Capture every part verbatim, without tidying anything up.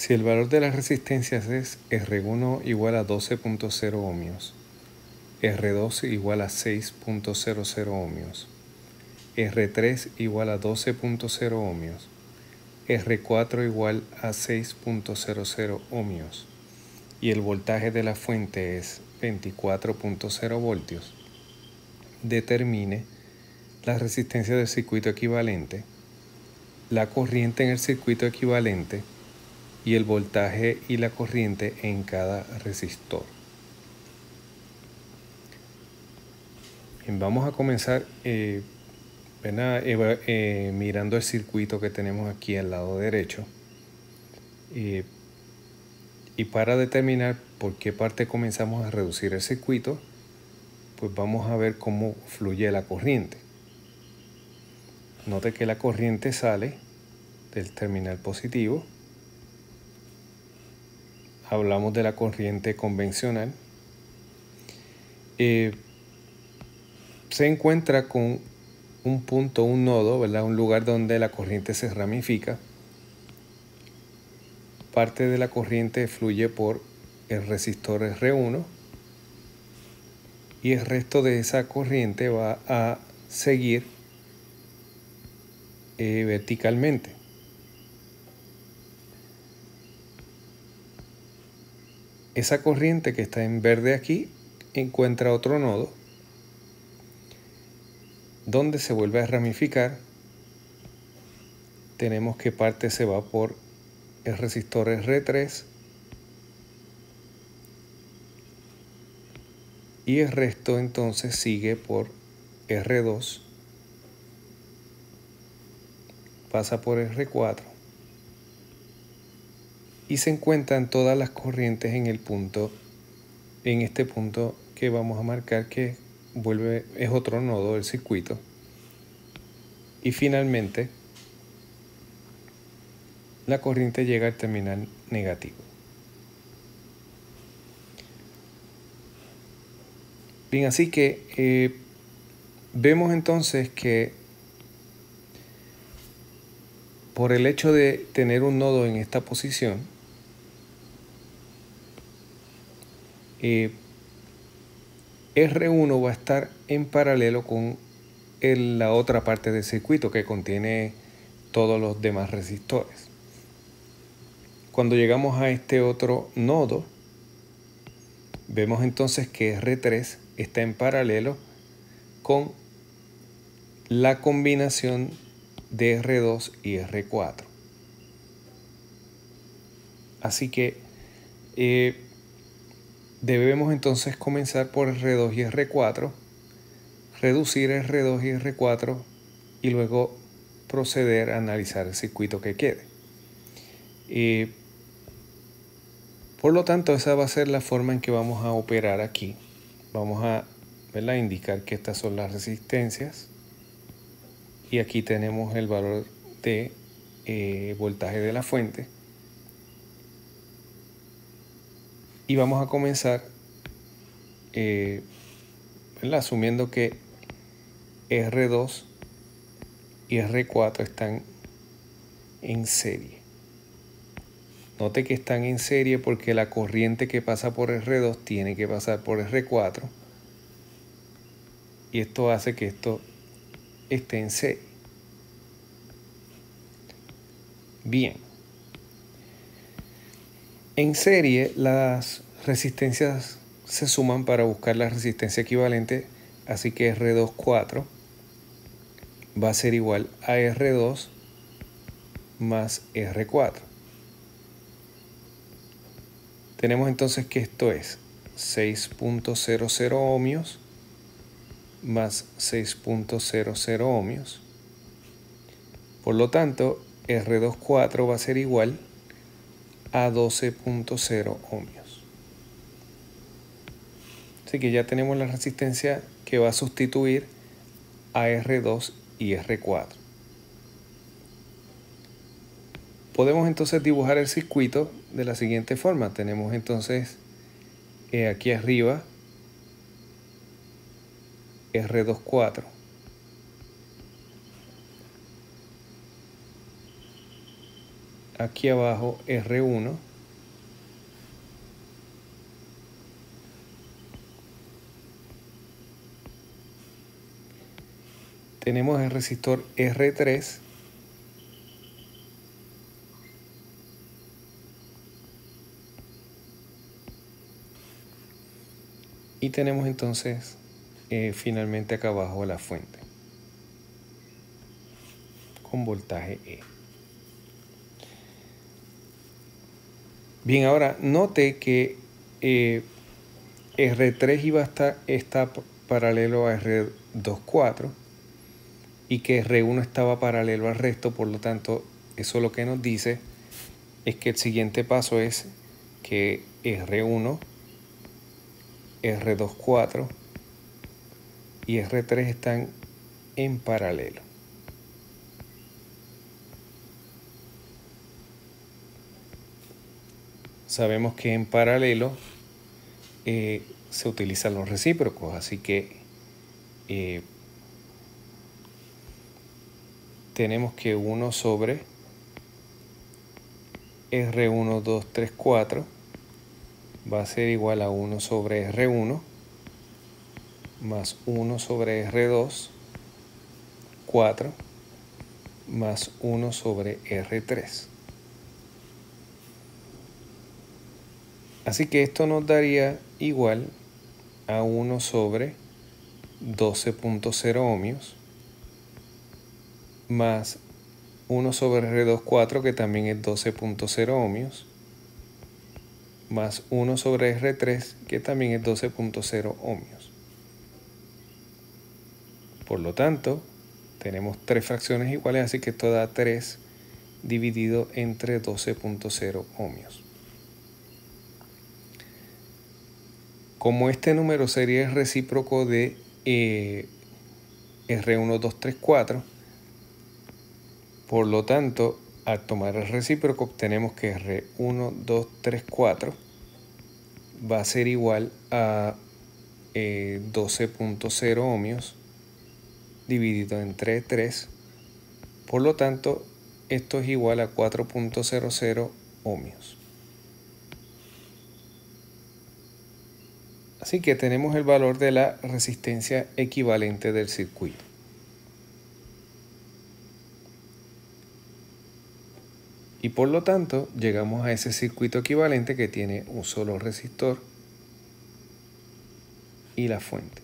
Si el valor de las resistencias es R uno igual a doce punto cero ohmios, R dos igual a seis punto cero cero ohmios, R tres igual a doce punto cero ohmios, R cuatro igual a seis punto cero cero ohmios y el voltaje de la fuente es veinticuatro punto cero voltios, determine la resistencia del circuito equivalente, la corriente en el circuito equivalente y el voltaje y la corriente en cada resistor. Bien, vamos a comenzar eh, eh, eh, mirando el circuito que tenemos aquí al lado derecho. Eh, y para determinar por qué parte comenzamos a reducir el circuito, pues vamos a ver cómo fluye la corriente. Note que la corriente sale del terminal positivo. Hablamos de la corriente convencional. Eh, se encuentra con un punto, un nodo, ¿verdad? Un lugar donde la corriente se ramifica. Parte de la corriente fluye por el resistor R uno y el resto de esa corriente va a seguir eh, verticalmente. Esa corriente que está en verde aquí encuentra otro nodo donde se vuelve a ramificar. Tenemos que parte se va por el resistor R tres y el resto entonces sigue por R dos, pasa por R cuatro y se encuentran todas las corrientes en el punto, en este punto que vamos a marcar que vuelve, es otro nodo del circuito. Y finalmente la corriente llega al terminal negativo. Bien, así que eh, vemos entonces que por el hecho de tener un nodo en esta posición, eh, R uno va a estar en paralelo con el, la otra parte del circuito que contiene todos los demás resistores. Cuando llegamos a este otro nodo, vemos entonces que R tres está en paralelo con la combinación de R dos y R cuatro. Así que eh, debemos entonces comenzar por R dos y R cuatro, reducir R dos y R cuatro y luego proceder a analizar el circuito que quede. Eh, por lo tanto, esa va a ser la forma en que vamos a operar aquí. Vamos a, ¿verdad?, indicar que estas son las resistencias y aquí tenemos el valor de eh, voltaje de la fuente. Y vamos a comenzar eh, asumiendo que R dos y R cuatro están en serie. Note que están en serie porque la corriente que pasa por R dos tiene que pasar por R cuatro. Y esto hace que esto esté en serie. Bien. En serie las resistencias se suman para buscar la resistencia equivalente, así que R dos cuatro va a ser igual a R dos más R cuatro. Tenemos entonces que esto es seis punto cero cero ohmios más seis punto cero cero ohmios. Por lo tanto, R dos cuatro va a ser igual a doce punto cero ohmios. Así que ya tenemos la resistencia que va a sustituir a R dos y R cuatro. Podemos entonces dibujar el circuito de la siguiente forma. Tenemos entonces eh, aquí arriba R dos cuatro. aquí abajo R uno. Tenemos el resistor R tres. Y tenemos entonces eh, finalmente acá abajo la fuente con voltaje E. Bien, ahora note que eh, R tres iba a estar, está paralelo a R dos cuatro y que R uno estaba paralelo al resto, por lo tanto eso lo que nos dice es que el siguiente paso es que R uno, R dos cuatro y R tres están en paralelo. Sabemos que en paralelo eh, se utilizan los recíprocos, así que eh, tenemos que uno sobre R uno, dos, tres, cuatro va a ser igual a uno sobre R uno más uno sobre R dos, cuatro, más uno sobre R tres. Así que esto nos daría igual a uno sobre doce punto cero ohmios más uno sobre R dos cuatro, que también es doce punto cero ohmios, más uno sobre R tres, que también es doce punto cero ohmios. Por lo tanto, tenemos tres fracciones iguales, así que esto da tres dividido entre doce punto cero ohmios. Como este número sería el recíproco de eh, R uno, dos, tres, cuatro, por lo tanto, al tomar el recíproco obtenemos que R uno, dos, tres, cuatro va a ser igual a eh, doce punto cero ohmios dividido entre tres. Por lo tanto, esto es igual a cuatro punto cero cero ohmios. Así que tenemos el valor de la resistencia equivalente del circuito. Y por lo tanto, llegamos a ese circuito equivalente que tiene un solo resistor y la fuente.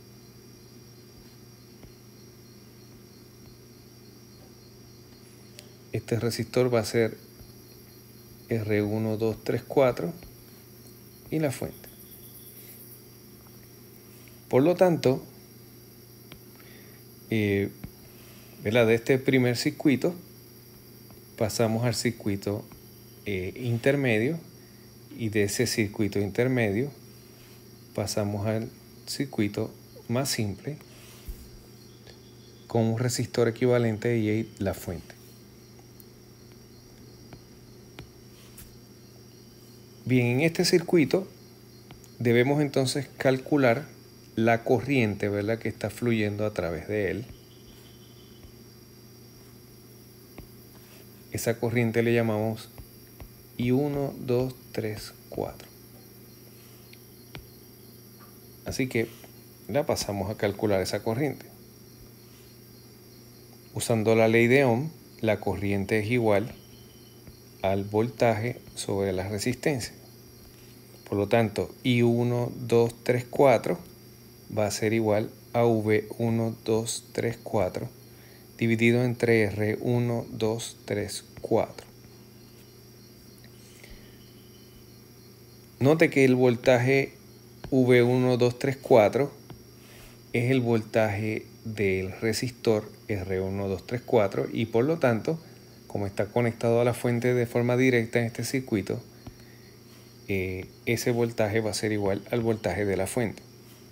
Este resistor va a ser R uno, dos, tres, cuatro y la fuente. Por lo tanto, eh, ¿verdad? De este primer circuito pasamos al circuito eh, intermedio, y de ese circuito intermedio pasamos al circuito más simple con un resistor equivalente y la fuente. Bien, en este circuito debemos entonces calcular la corriente, ¿verdad?, que está fluyendo a través de él. Esa corriente le llamamos I uno, dos, tres, cuatro. Así que la pasamos a calcular esa corriente. Usando la ley de Ohm, la corriente es igual al voltaje sobre la resistencia. Por lo tanto, I uno, dos, tres, cuatro va a ser igual a V uno, dos, tres, cuatro dividido entre R uno, dos, tres, cuatro. Note que el voltaje V uno, dos, tres, cuatro es el voltaje del resistor R uno, dos, tres, cuatro y por lo tanto, como está conectado a la fuente de forma directa en este circuito, eh, ese voltaje va a ser igual al voltaje de la fuente.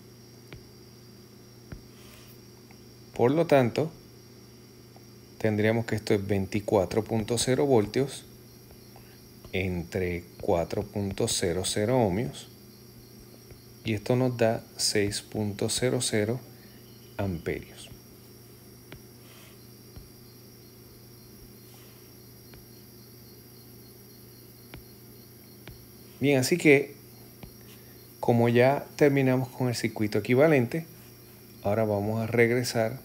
Por lo tanto, tendríamos que esto es veinticuatro punto cero voltios entre cuatro punto cero cero ohmios y esto nos da seis punto cero cero amperios. Bien, así que como ya terminamos con el circuito equivalente, ahora vamos a regresar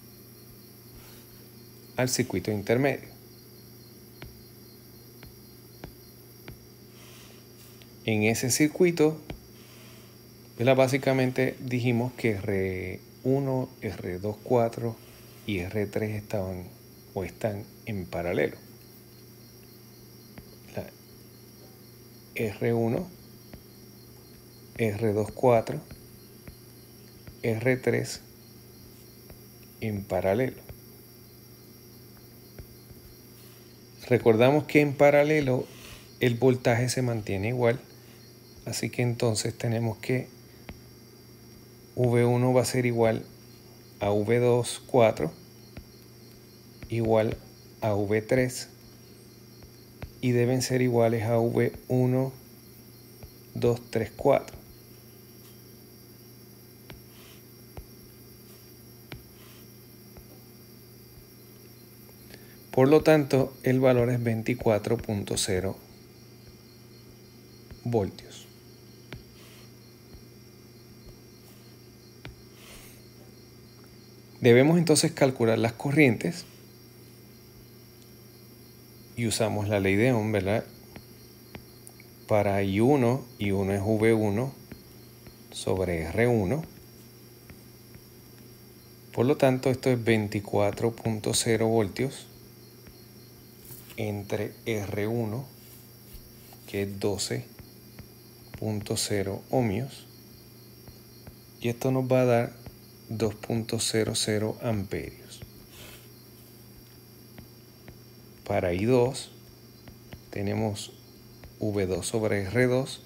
al circuito intermedio. En ese circuito, ¿verdad? Básicamente dijimos que R uno, R dos cuatro y R tres estaban o están en paralelo. La R uno, R dos cuatro, R tres en paralelo. Recordamos que en paralelo el voltaje se mantiene igual, así que entonces tenemos que V uno va a ser igual a V dos cuatro igual a V tres y deben ser iguales a V uno dos tres cuatro. Por lo tanto, el valor es veinticuatro punto cero voltios. Debemos entonces calcular las corrientes y usamos la ley de Ohm, ¿verdad? Para I uno, I uno es V uno sobre R uno. Por lo tanto, esto es veinticuatro punto cero voltios entre R uno, que es doce punto cero ohmios, y esto nos va a dar dos punto cero cero amperios. Para I dos tenemos V dos sobre R dos,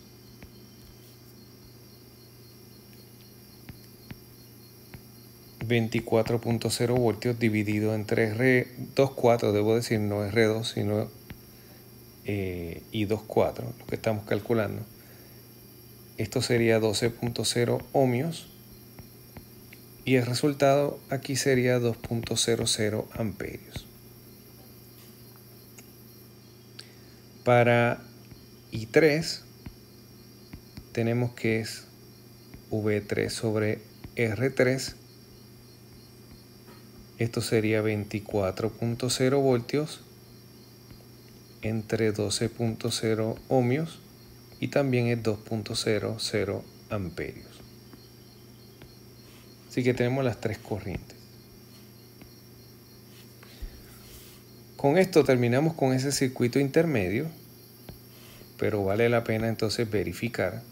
veinticuatro punto cero voltios dividido entre R dos cuatro, debo decir, no R dos, sino eh, I dos cuatro, lo que estamos calculando. Esto sería doce punto cero ohmios y el resultado aquí sería dos punto cero cero amperios. Para I tres tenemos que es V tres sobre R tres. Esto sería veinticuatro punto cero voltios entre doce punto cero ohmios y también es dos punto cero cero amperios. Así que tenemos las tres corrientes. Con esto terminamos con ese circuito intermedio, pero vale la pena entonces verificar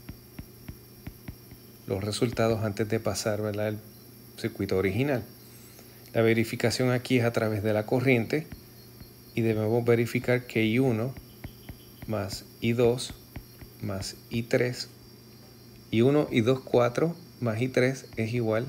los resultados antes de pasar, ¿verdad?, al circuito original. La verificación aquí es a través de la corriente y debemos verificar que I uno más I dos más I tres, I uno, I dos, cuatro más I tres es igual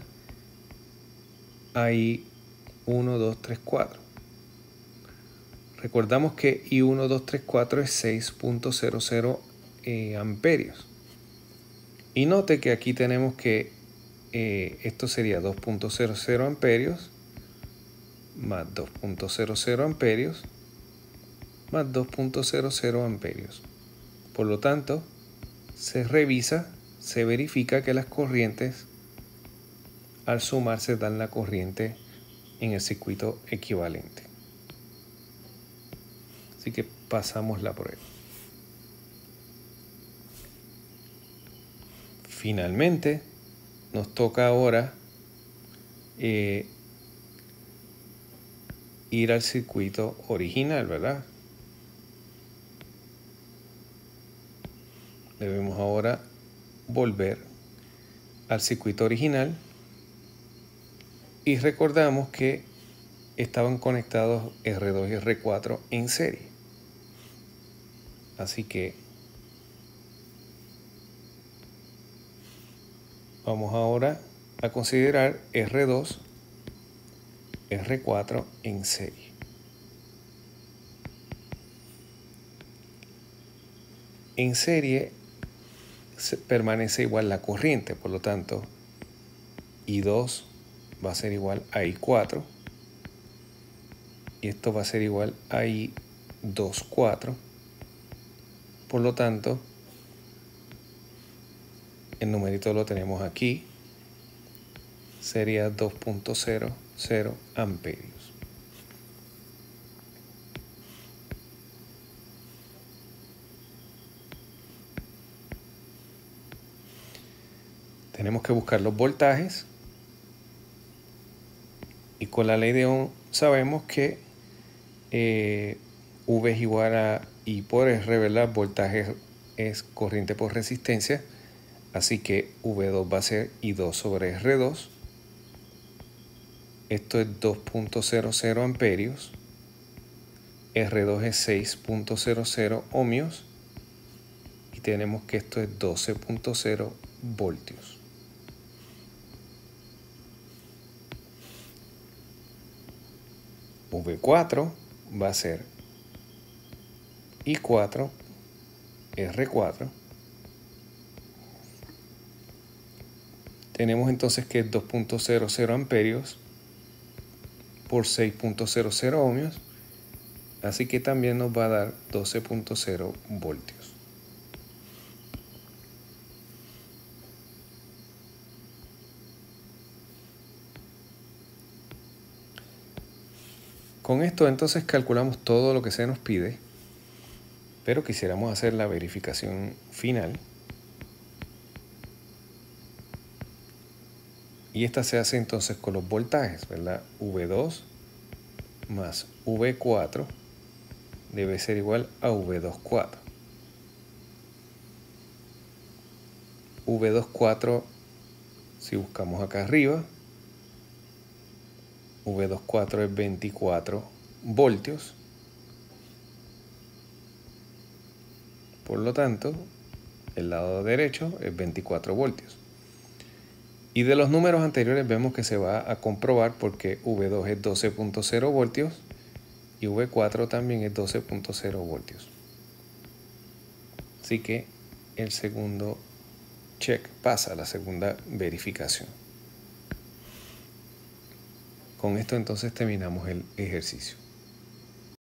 a I uno, dos, tres, cuatro. Recordamos que I uno, dos, tres, cuatro es seis punto cero cero eh, amperios. Y note que aquí tenemos que eh, esto sería dos punto cero cero amperios más dos punto cero cero amperios más dos punto cero cero amperios. Por lo tanto, se revisa, se verifica que las corrientes al sumarse dan la corriente en el circuito equivalente. Así que pasamos la prueba. Finalmente, nos toca ahora eh, ir al circuito original, ¿verdad? Debemos ahora volver al circuito original y recordamos que estaban conectados R dos y R cuatro en serie. Así que vamos ahora a considerar R dos, R cuatro en serie. En serie permanece igual la corriente, por lo tanto, I dos va a ser igual a I cuatro y esto va a ser igual a I dos cuatro. Por lo tanto, el numerito lo tenemos aquí, sería dos punto cero cero amperios. Tenemos que buscar los voltajes y con la ley de Ohm sabemos que eh, V es igual a I por R, ¿verdad? Voltaje es corriente por resistencia, así que V dos va a ser I dos sobre R dos. Esto es dos punto cero cero amperios, R dos es seis punto cero cero ohmios y tenemos que esto es doce punto cero voltios. V cuatro va a ser I cuatro, R cuatro. Tenemos entonces que es dos punto cero cero amperios por seis punto cero cero ohmios, así que también nos va a dar doce punto cero voltios. Con esto entonces calculamos todo lo que se nos pide, pero quisiéramos hacer la verificación final. Y esta se hace entonces con los voltajes, ¿verdad? V dos más V cuatro debe ser igual a V dos cuatro. V dos cuatro, si buscamos acá arriba, V dos cuatro es veinticuatro voltios. Por lo tanto, el lado derecho es veinticuatro voltios. Y de los números anteriores vemos que se va a comprobar porque V dos es doce punto cero voltios y V cuatro también es doce punto cero voltios. Así que el segundo check pasa, la segunda verificación. Con esto entonces terminamos el ejercicio.